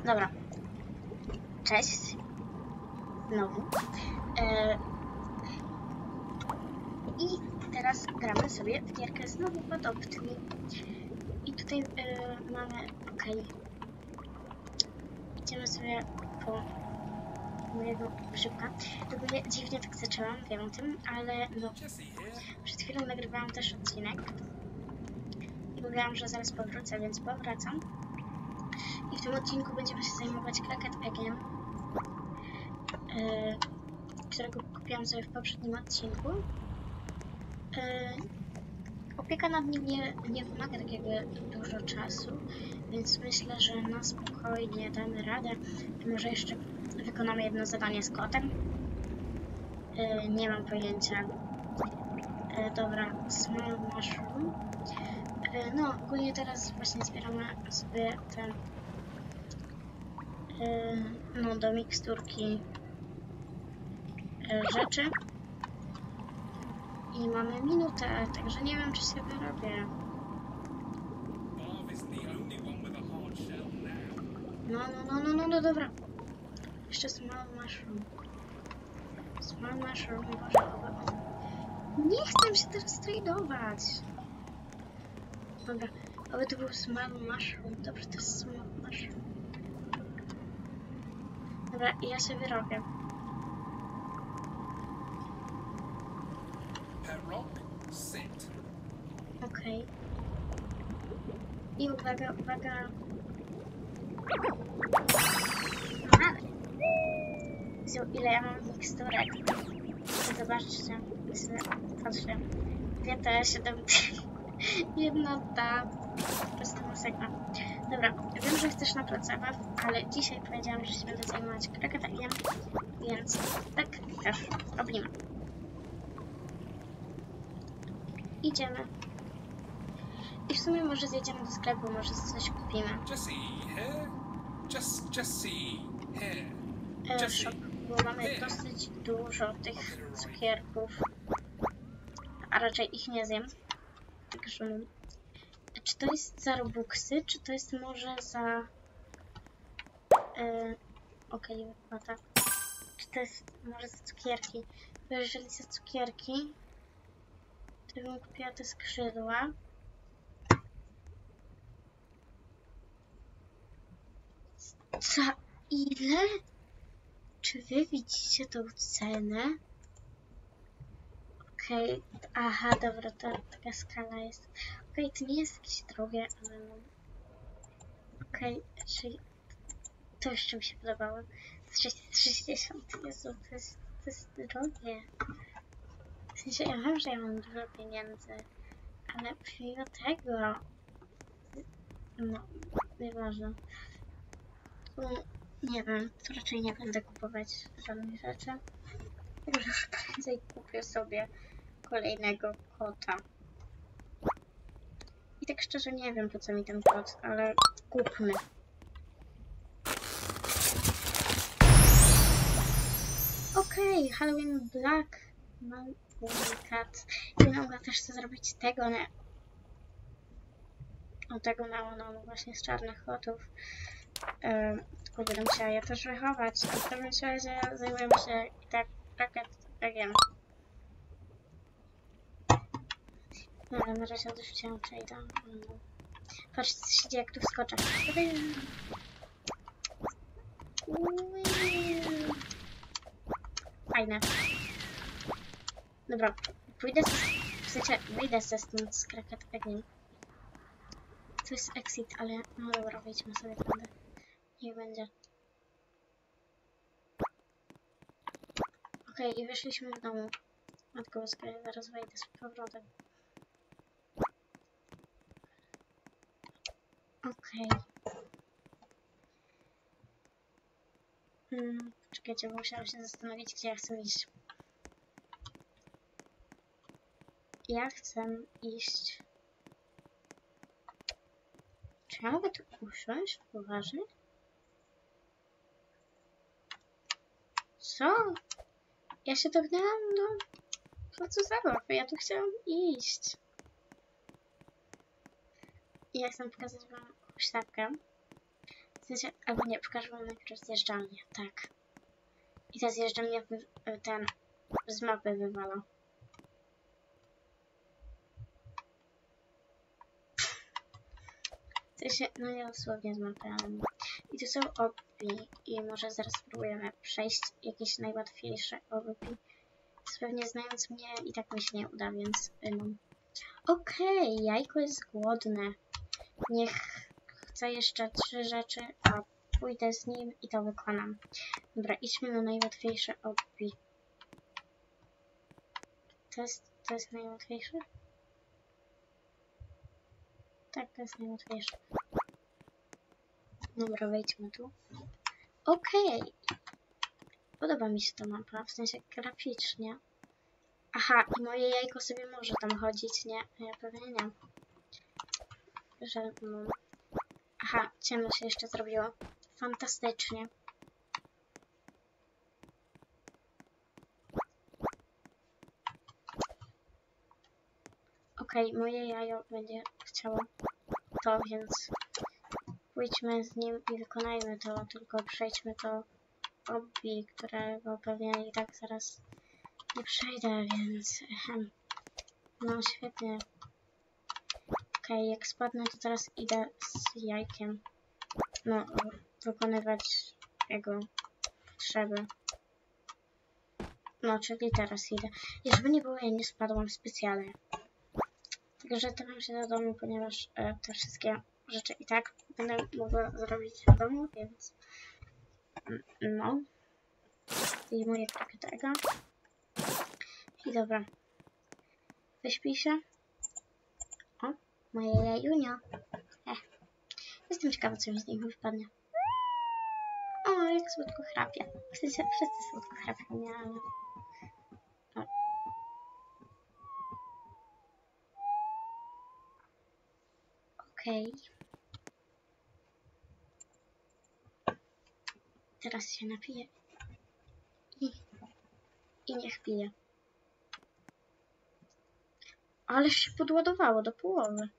Dobra. Cześć. Znowu. I teraz gramy sobie w gierkę znowu Adopt Me. I tutaj mamy... Okej. Idziemy sobie po mojego grzybka. W ogóle dziwnie tak zaczęłam, wiem o tym, ale no... Przed chwilą nagrywałam też odcinek. I mówiłam, że zaraz powrócę, więc powracam. I w tym odcinku będziemy się zajmować Cracked Eggiem, którego kupiłam sobie w poprzednim odcinku. Opieka nad nim nie wymaga takiego dużo czasu, więc myślę, że na spokojnie damy radę. Może jeszcze wykonamy jedno zadanie z kotem. Nie mam pojęcia. Dobra, Small Mushroom. No, ogólnie teraz właśnie zbieramy sobie te no, do miksturki rzeczy. I mamy minutę, także nie wiem, czy się wyrobię. No, dobra. Jeszcze Small Mushroom. Small Mushroom, Boże, nie chcę się teraz tradować. Dobra, aby to był Small Mushroom. Dobrze, to jest Small Mushroom. Dobra, i ja się wyrobię. Okej. I uwaga. Ile ja mam miksturek. Zobaczcie. Patrzcie. 2T, 7T. Jedna ta. Po prostu masakra. Dobra, wiem, że chcesz na plac zabaw, ale dzisiaj powiedziałam, że się będę zajmować Cracked Eggiem, więc tak też robimy. Idziemy. I w sumie może zjedziemy do sklepu, może coś kupimy. Shop, bo mamy dosyć dużo tych cukierków, a raczej ich nie zjem. Także... Czy to jest za Robuxy, czy to jest może za... Okej, wypłata. Czy to jest może za cukierki? Bo jeżeli za cukierki, to bym kupiła te skrzydła. Za ile? Czy wy widzicie tą cenę? Okej, aha, dobra, taka skala jest. Okej, to nie jest jakieś drogie, ale no... Okej, czyli to jeszcze mi się podobało. 660, Jezu, to jest drogie. W sensie, ja wiem, że ja mam dużo pieniędzy, ale pomimo tego... No, nieważne. Nie wiem, to raczej nie będę kupować żadnych rzeczy. Także już prędzej kupię sobie kolejnego kota. I tak szczerze nie wiem, po co mi ten kot, ale kupmy. Okej, Halloween Black Cat. I mogę też chcę zrobić tego, nie? O, tego no właśnie z czarnych kotów. Tylko będę musiała je też wychować. A w pewnym razie zajmujemy się i tak Cracked Eggiem. No, ale na razie odrzuciłam trade'a. Patrzcie, co się dzieje, jak tu wskoczę. Fajne. Dobra, pójdę w sensie wyjdę z tym z Cracked Eggiem. To jest exit, ale no dobra, wejdźmy sobie tędy. Niech będzie. Okej, i wyszliśmy w domu. Matko boska, ja zaraz wejdę z powrotem. Okej. Czekajcie, bo musiałam się zastanowić, gdzie ja chcę iść. Ja chcę iść... Czy ja mogę tu usiąść? Poważnie? Co? Ja się dognęłam do placu zabaw, ja tu chciałam iść. I ja chcę pokazać wam huśtawkę. sensie, albo nie, pokażę wam najpierw zjeżdżalnię, tak. I ta zjeżdżalnia ten z mapy wywala. W sensie, no nie dosłownie z mapy, ale... I tu są obbi i może zaraz spróbujemy przejść jakieś najłatwiejsze obbi. Pewnie znając mnie i tak mi się nie uda, więc no. Okej, jajko jest głodne. Niech chce jeszcze 3 rzeczy, a pójdę z nim i to wykonam. Dobra, idźmy na najłatwiejsze obbi. To jest najłatwiejsze? Tak, to jest najłatwiejsze. Dobra, wejdźmy tu. Okej. Podoba mi się ta mapa, w sensie graficznie. Aha, i moje jajko sobie może tam chodzić, nie? Ja pewnie nie. Że, no. Aha, ciemno się jeszcze zrobiło. Fantastycznie. Okej, moje jajo będzie chciało to, więc pójdźmy z nim i wykonajmy to, tylko przejdźmy to obbi, którego pewnie i tak zaraz nie przejdę, więc no świetnie. Okej, jak spadnę, to teraz idę z jajkiem. No, wykonywać jego potrzeby. No, czyli teraz idę. I żeby nie było, ja nie spadłam specjalnie. Także trafam się do domu, ponieważ te wszystkie rzeczy i tak będę mogła zrobić w domu, więc no. Zdejmuję trochę tego. I dobra. Wyśpij się. O, moje jajunio. Jestem ciekawa, co mi z niego wypadnie. O, jak słodko chrapie. W sensie wszyscy słodko chrapią, nie, ale... O. Okej. Teraz się napiję. I niech pije. Ale się podładowało do połowy.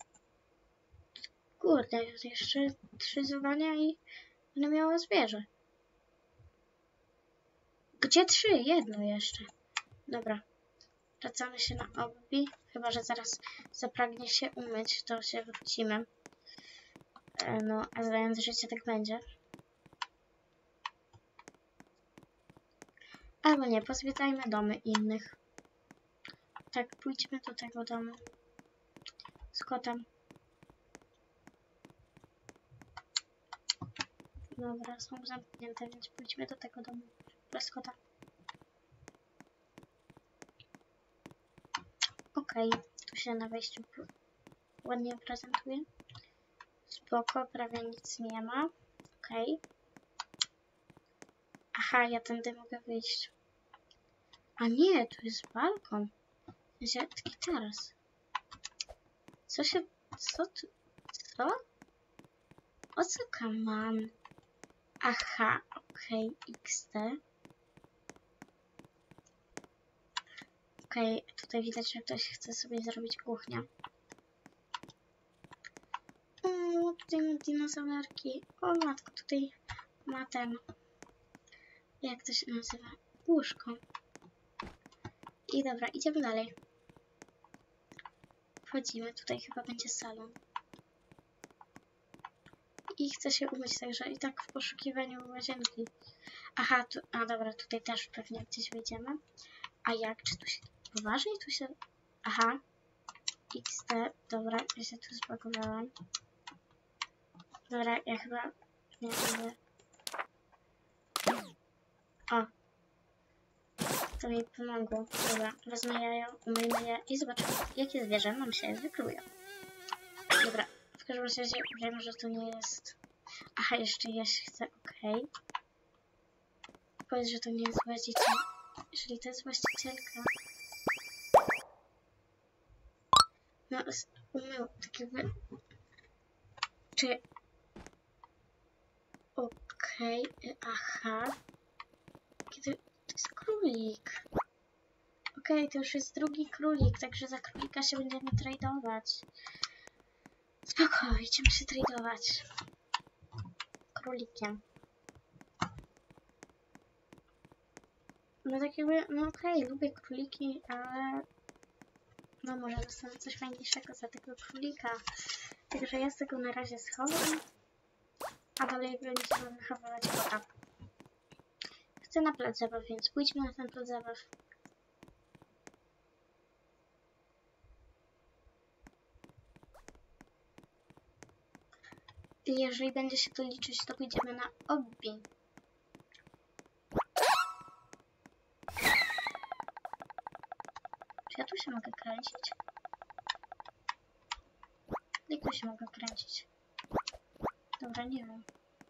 Kurde, jeszcze 3 zadania i będę miała zwierzę. Gdzie 3? Jedno jeszcze. Dobra. Wracamy się na obbi. Chyba że zaraz zapragnie się umyć, to się wrócimy. No, a znając życie tak będzie. Albo nie, pozwiedzajmy domy innych. Tak, pójdźmy do tego domu. Z kotem. Dobra, są zamknięte, więc pójdźmy do tego domu. Bez kota. Okej, tu się na wejściu ładnie prezentuje. Spoko, prawie nic nie ma. Okej. Aha, ja tędy mogę wyjść. A nie, tu jest balkon. W sensie, taki taras. Co się... Co tu... Co? O co mam? Aha, okej, XD. Okej, tutaj widać, że ktoś chce sobie zrobić kuchnię. O, tutaj ma dinozaurki. O matko, tutaj ma ten... Jak to się nazywa? Łóżko. I dobra, idziemy dalej. Wchodzimy, tutaj chyba będzie salon. I chcę się umyć, także i tak w poszukiwaniu łazienki. Aha, tu, a dobra, tutaj też pewnie gdzieś wyjdziemy. A jak? Czy tu się... Poważnie tu się... Aha. XD. Dobra, ja się tu zbagowałam. Dobra, ja chyba... Nie wiem. O. To mi pomogło. Dobra, wezmę jajo, umyjmy je i zobaczymy, jakie zwierzę nam się wykluje. Dobra, w każdym razie wiem, że to nie jest... Aha, jeszcze jeść chcę, okej. Powiedz, że to nie jest właściciel. Jeżeli to jest właścicielka... No, umył, tak jakby... Czy... Okej, aha. Kiedy... To jest królik. Okej, to już jest drugi królik, także za królika się będziemy tradować. Spoko, idziemy się tradować. królikiem. No tak jakby, no okej, lubię króliki, ale no może dostanę coś fajniejszego za tego królika. Także ja z tego na razie schowam, a dalej będziemy wychowywać kota. Chcę na plac zabaw, więc pójdźmy na ten plac zabaw. I jeżeli będzie się to liczyć, to pójdziemy na obbi. Czy ja tu się mogę kręcić? Jak tu się mogę kręcić? Dobra, nie wiem.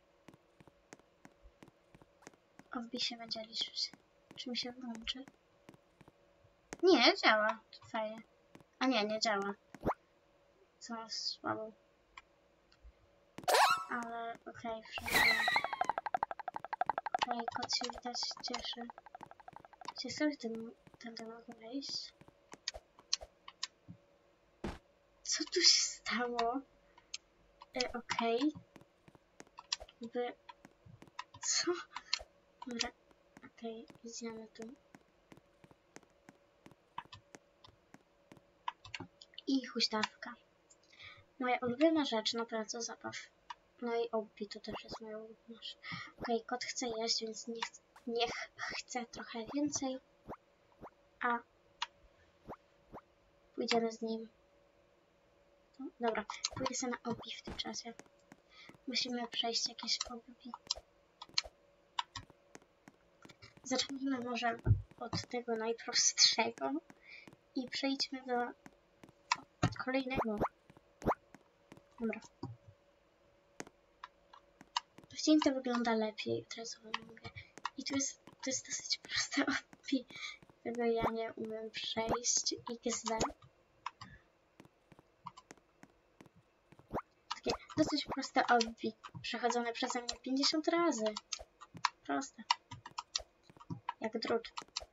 Obbi się będzie liczyć. Czy mi się włączy? Nie, działa. To fajnie. A nie, nie działa. Co słabo. Ale okej, wszystko. Okej, kot się widać cieszy. Czy sobie tędy mogę wejść? Co tu się stało? Okej. Jakby... Co? Dobra. Okej, idziemy tu. I huśtawka. Moja ulubiona rzecz na placu zabaw. No i obbi to też jest moja ulubiona rzecz. Okej, kot chce jeść, więc niech chce trochę więcej. A pójdziemy z nim. Dobra, pójdę sobie na obbi w tym czasie. Musimy przejść jakieś obbi. Zacznijmy może od tego najprostszego i przejdźmy do kolejnego. Dobra. W dzień to wygląda lepiej, od razu wam mówię. I to jest dosyć proste obbi, którego ja nie umiem przejść. XD. Takie dosyć proste obbi, przechodzone przeze mnie 50 razy. Proste. Jak drut.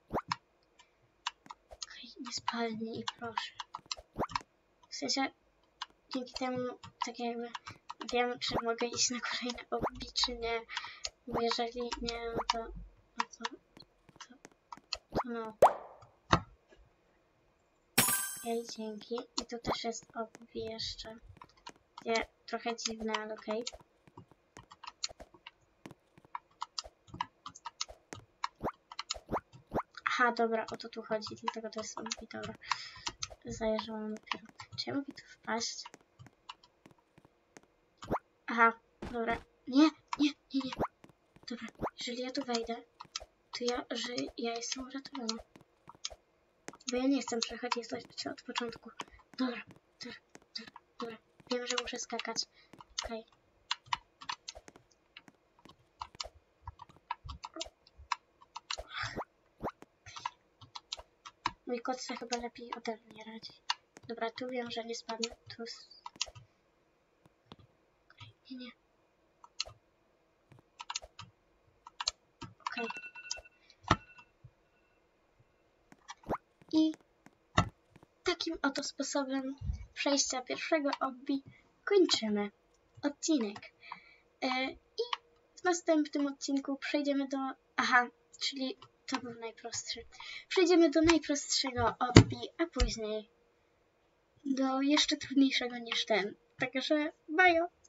Okej, nie spalnij, proszę. W sensie, dzięki temu, tak jakby wiem, czy mogę iść na kolejne obbi, czy nie. Bo jeżeli nie, no to no. Okej, dzięki. I tu też jest obbi jeszcze. Nie, trochę dziwne, ale okej. Aha, dobra, o to tu chodzi, dlatego to jest obbi, dobra. Zajeżdżałam dopiero. Czy ja mogę tu wpaść? Aha, dobra. Nie. Dobra, jeżeli ja tu wejdę, to ja jestem uratowana. Bo ja nie chcę przechodzić od początku. Dobra. Wiem, że muszę skakać. Okej. Mój kot sobie chyba lepiej ode mnie radzi. Dobra, tu wiem, że nie spadnę. Tu... Okej, nie. Okej. I takim oto sposobem przejścia pierwszego obbi kończymy odcinek. I w następnym odcinku przejdziemy do... Aha, czyli to był najprostszy. Przejdziemy do najprostszego obbi, a później do jeszcze trudniejszego niż ten. Także bajo!